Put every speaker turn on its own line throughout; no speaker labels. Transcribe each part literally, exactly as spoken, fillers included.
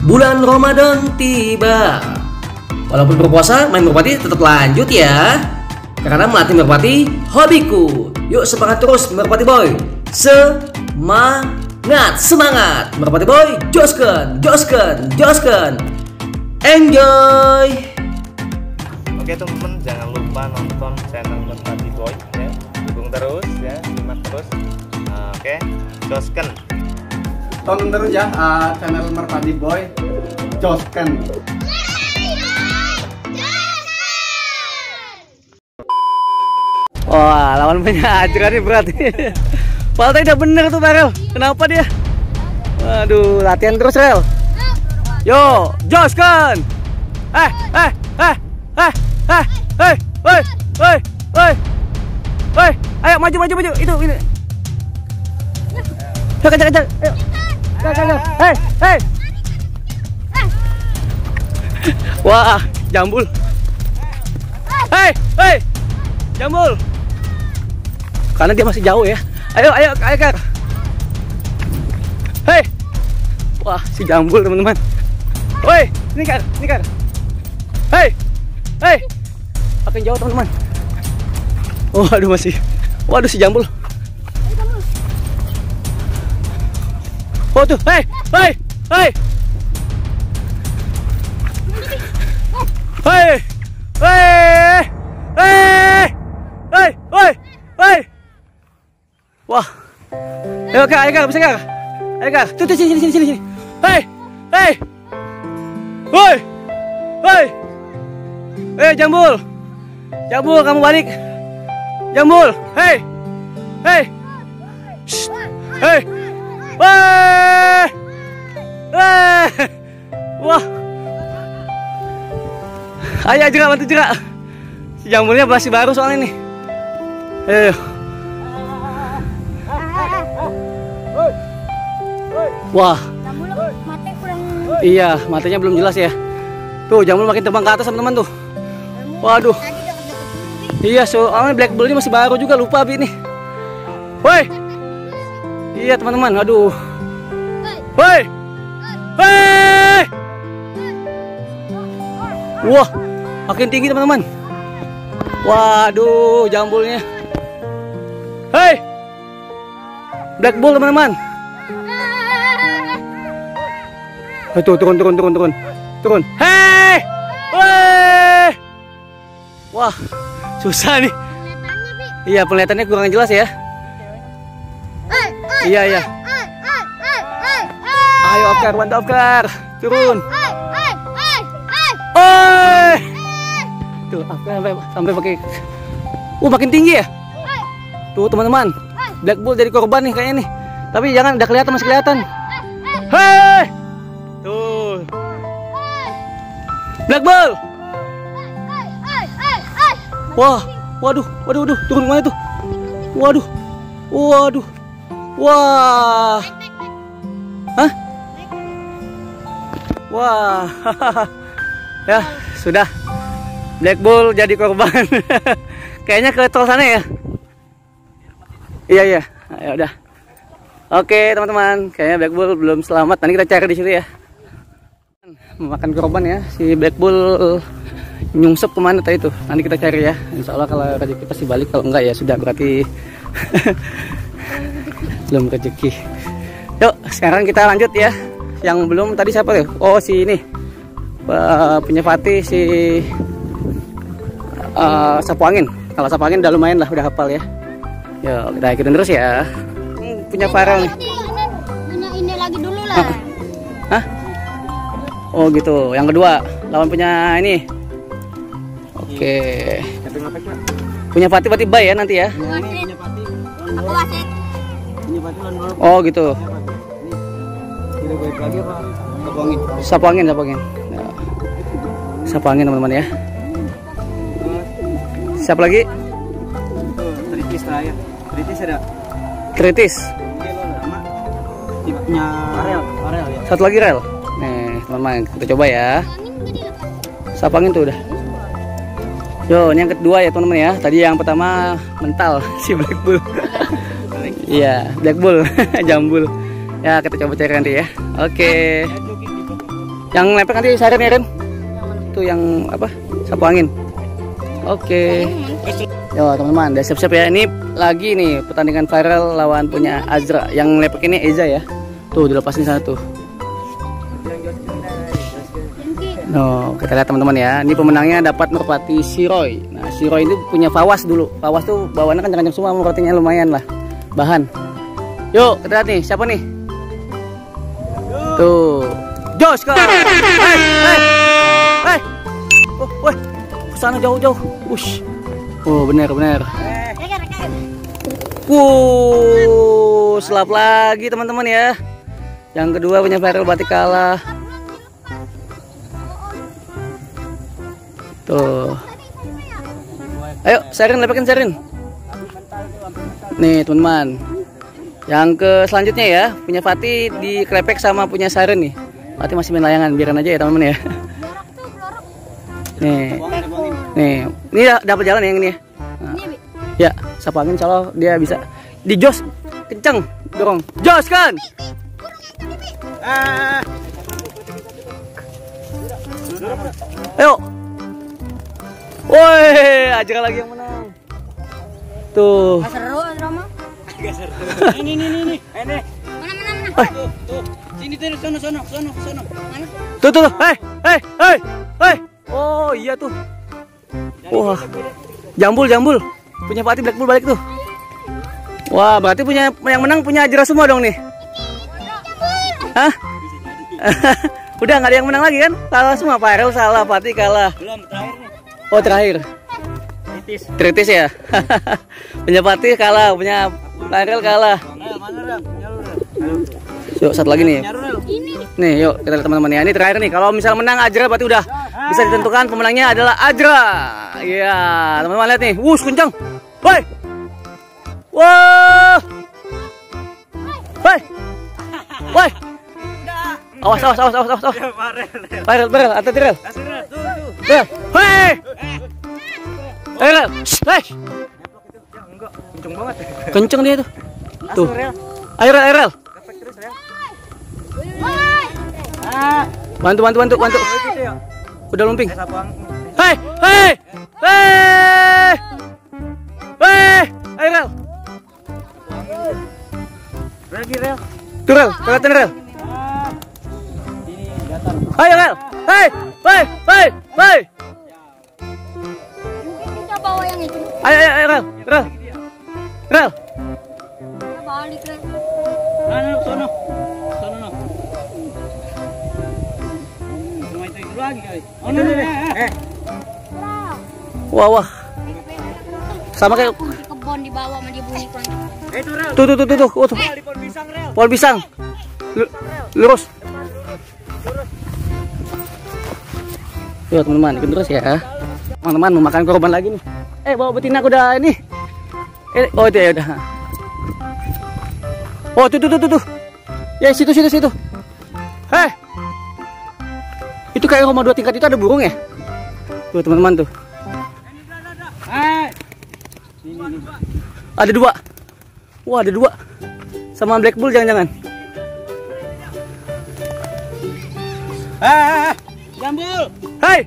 bulan Ramadan tiba. Walaupun berpuasa, main merpati tetap lanjut ya. Karena melatih merpati hobiku. Yuk semangat terus merpati boy. Semangat, semangat merpati boy. Josken, josken, josken. Enjoy.
Oke teman-teman, jangan lupa nonton channel Merpati Boy ya. Dukung terus ya, simak terus. Nah, oke, josken.
Tonton terus ya uh, channel Merpati Boy. Josken.
Wah, lawan punya ajaran nih berarti. Paltai udah bener tuh Rel. Kenapa dia? Waduh, latihan terus Rel. Yo, josken. Eh, eh, eh, eh, eh, eh, woi, woi, woi, woi, ayo maju, maju, maju. Itu, ini. Ayo kejar, kejar. Ayo, kejar, kejar. Hei, hei. Wah, jambul. Hei, hei, jambul. Karena dia masih jauh ya. Ayo, ayo, ayo, Kak. Hei. Wah, si jambul teman-teman. Woi, ini Kak, ini Kak. Hei, hei. Makin jauh teman-teman. Waduh masih. Waduh si jambul. Oh tuh, hei, hei, hei. Hei, hei, hei, hei, hei, hei. Wah, ayo Kak, ayo Kak, bisa Kak? Ayo Kak, tuh, tuh, sini, sini, sini, sini. Hei, hei, hei, hei, hei, jambul, jambul, kamu balik, jambul, hei, hei, hei, hei, hei, wah, ayo jerak, bantu jerak, si jambulnya masih baru soalnya nih, ayo. Wah,
mata kurang.
Iya, matanya belum jelas ya. Tuh, jambul makin terbang ke atas teman-teman tuh. Waduh. Iya, soalnya black bull ini masih baru juga, lupa Abi nih. Woi. Iya teman-teman, aduh. Woi. Hei. Wah, makin tinggi teman-teman. Waduh, jambulnya. Hei. Black bull teman-teman. Tuh, turun, turun, turun, turun, turun. Hei, woi, wah, susah nih. Iya, penglihatannya kurang jelas ya. Iya, iya. Ayo, Afkar, mantap Afkar, turun. Oi, tuh, Afkar sampai sampai pakai. Uh, makin tinggi ya. Tuh teman-teman, black bull jadi korban nih kayaknya nih. Tapi jangan, udah kelihatan, masih kelihatan. Hei. Tuh. Black bull. Wah, waduh, waduh, waduh, turun mana tuh? Waduh, waduh, wah, hah? Wah, ya sudah, black bull jadi korban. Kayaknya ke tol sana ya? Iya iya, ya udah. Oke teman-teman, kayaknya black bull belum selamat. Nanti kita cari di situ ya. Memakan korban ya, si black bull nyungsep kemana tadi tuh? Nanti kita cari ya. Insya Allah kalau rezeki pasti balik, kalau enggak ya sudah berarti belum rezeki. Yuk sekarang kita lanjut ya. Yang belum tadi siapa tuh? Oh si ini uh, punya Fatih si uh, sapu angin. Kalau sapu angin udah lumayan lah, udah hafal ya. Yuk kita ikutin terus ya. Hmm, punya Farel nih.
Ini, ini lagi dulu lah.
Hah? Oh gitu, yang kedua lawan punya ini. Oke. Punya Fatih Fatih Bay ya nanti ya.
Aku wasit.
Oh gitu. Sapu angin, sapu angin. Sapu angin teman-teman ya. Siapa lagi?
Kritis terakhir. Kritis ada.
Kritis.
Tipnya Arel, Arel ya.
Satu lagi Rel. Nih teman-teman, kita coba ya. Sapu angin tuh udah. Yo, ini yang kedua ya teman-teman ya. Tadi yang pertama mental si black bull. Iya, black bull, jambul. Ya kita coba cari nanti ya. Oke. Yang lepek nanti siren ya Ren. Itu yang apa? Sapu angin. Oke. Yo teman-teman, udah siap-siap ya. Ini lagi nih pertandingan viral lawan punya Azra. Yang lepek ini Eza ya. Tuh dilepasin sana tuh. No, kita lihat teman-teman ya. Ini pemenangnya dapat merpati si Roy. Nah, si Roy itu punya Fawas dulu. Fawas tuh bawaannya kencang-kencang semua, merpatinya lumayan lah. Bahan. Yuk, kita lihat nih, siapa nih? Tuh. Jos kan. Hei, hei. Hei. Oh, woi. Kesana jauh-jauh. Wush. Oh, benar, benar. Wuh, selap lagi teman-teman ya. Yang kedua punya viral batik kalah. Tuh. Ayo, Serin, lepekin Serin. Nih, teman-teman. Yang ke selanjutnya ya, punya Fatih di klepek sama punya Siren nih. Fatih masih main layangan, biarin aja ya teman-teman ya. Nih. Nih, ini dapat jalan ya yang ini ya. Nah. Ya, sapu angin kalau dia bisa. Di jos kenceng, dorong. Jos kan? Ah. Ayo. Woi, Azra lagi yang menang. Tuh.
Gak seru drama.
Gak seru.
Ini ini ini ini. Ini. Mana mana mana.
Tuh,
tuh. Sini tuh sono sono sono sono. Mana tuh?
Tuh tuh. Hei, hei, hei. Hei. Oh, iya tuh. Wah. Jambul, jambul. Punya Fatih Black Bull balik tuh. Wah, berarti punya yang menang punya Azra semua dong nih. Hah? Udah nggak ada yang menang lagi kan? Salah semua, Farel salah, Fatih kalah.
Belum terakhir nih.
Oh terakhir.
Kritis.
Kritis ya. Punya Fatih kalah, punya Farel kalah.
Mana Rel?
Yuk satu lagi nih. Nih yuk kita lihat teman-teman ya. Ini terakhir nih. Kalau misal menang Azra berarti udah bisa ditentukan pemenangnya adalah Azra. Iya teman-teman lihat nih. Wush kencang. Woi. Wah. Woi. Woi. Awas awas awas awas awas. Farel, Farel, hati-hati Rel. Rel. Hei. Hei Rel. Hei.
Kenceng banget.
Kenceng dia tuh. Tuh. Ayo Rel, ayo Rel. Bantu bantu bantu bantu. Udah lumping. Hei, hei. Hei. Hei. Ayo Rel.
Lagi Rel.
Tuh Rel, kelihatan Rel. Ayo Rel. Hei, hei, hei, hei.
Kita bawa yang itu.
Ayo ayo ayo Rel. Rel. Rel.
Kita balik Rel.
Mana sono? Sono no. Cuma itu itu lagi kali. Oh, no, no, no. Eh.
Wah wah. Sama kayak
Kebon di bawah sama dia bunyi kurang.
Eh, itu Rel.
tuh tuh tuh tuh tuh. Oh, tuh.
Di pohon pisang Rel.
Pohon pisang. Lu- Lurus. Yuk teman-teman, ikut terus ya. Teman-teman mau makan korban lagi nih. Eh bawa betina kuda ini. Eh, oh itu ya udah. Oh tuh tuh tuh tuh. tuh. Ya situ situ situ. Hei. Itu kayak rumah dua tingkat itu ada burung ya? Tuh teman-teman tuh.
Hai.
Ada dua. Wah ada dua. Sama Black Bull jangan-jangan.
Ah, jambul.
Hei.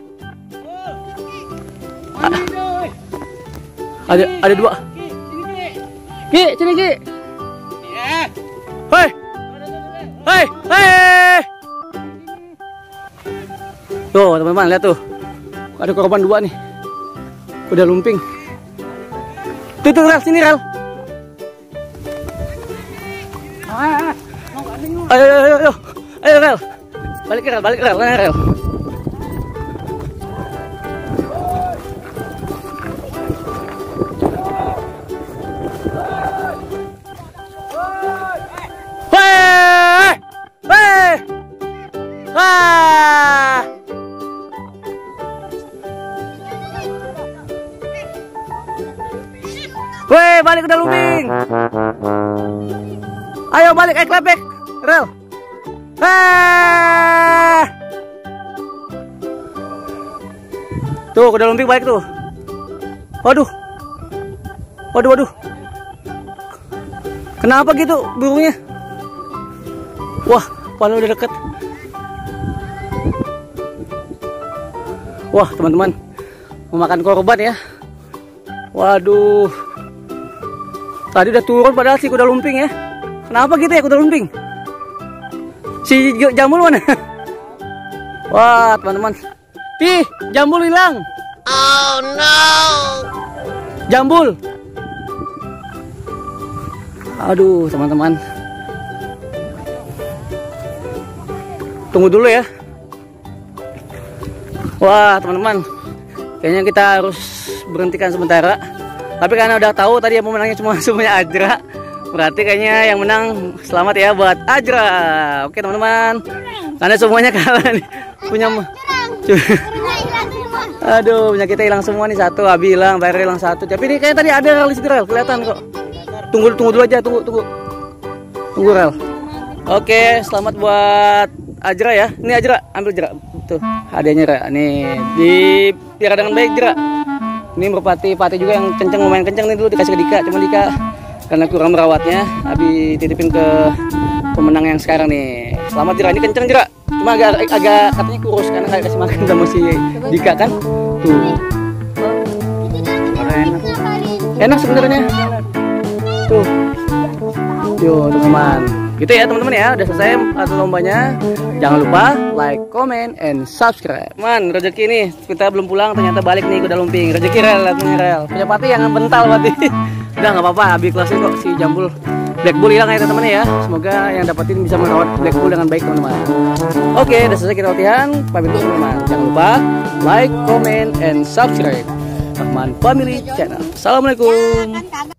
Ada ada dua. Ki, sini Ki.
Ya.
Hei. Hei, hei. Tuh, teman-teman lihat tuh. Ada korban dua nih. Udah lumping. Tuh tuh Rel, sini Rel. Ayo ayo ayo ayo. Ayo Rel. Balik Rel, balik Rel, mana Rel? Hei! Hei! Ah! Weh, balik udah lumping. Ayo balik, eh klepek, Rel. Ah! Tuh, udah lumping balik tuh. Waduh. Waduh, waduh. Kenapa gitu burungnya? Wah, paling udah deket. Wah teman-teman, memakan korban ya. Waduh, tadi udah turun padahal si kuda lumping ya. Kenapa gitu ya kuda lumping? Si jambul mana? Wah teman-teman, Pi, jambul hilang. Oh no, jambul. Aduh teman-teman, tunggu dulu ya. Wah teman-teman, kayaknya kita harus berhentikan sementara. Tapi karena udah tahu tadi yang pemenangnya cuma semuanya Ajra, berarti kayaknya yang menang selamat ya buat Ajra. Oke teman-teman, karena semuanya kalah nih. Punya aduh, punya kita hilang semua nih, satu Abi hilang, Bayar hilang satu. Tapi ini kayaknya tadi ada rel di situ, rel kelihatan kok. Tunggu tunggu dulu aja, tunggu tunggu. Tunggu rel. Oke, selamat buat Ajra ya. Ini Ajra, ambil Ajra. Tuh, hadiahnya Ra. Nih, dipelihara dengan baik Jera. Ini merpati pati juga yang kenceng, lumayan kenceng nih, dulu dikasih ke Dika, cuma Dika karena kurang merawatnya, Abi titipin ke pemenang yang sekarang nih. Selamat Jera, ini kenceng Jera. Cuma agak agak katanya kurus karena kayak kasih makan sama si Dika kan. Tuh. Enak. Enak sebenarnya. Tuh. Yo, teman-teman. Gitu ya teman-teman ya, udah selesai atau lombanya. Jangan lupa like, comment, and subscribe. Man, rezeki nih, kita belum pulang ternyata balik nih kuda lumping. Rezeki rel, punya rel. Punya pati yang bental pati. Udah nggak apa-apa, Abi kelasin kok si jambul. Black Bull hilang ya teman-teman ya. Semoga yang dapetin bisa merawat Black Bull dengan baik teman-teman. Oke, udah selesai kita latihan. Pamit dulu teman-teman. Jangan lupa like, comment, and subscribe Rahman Family Channel. Assalamualaikum.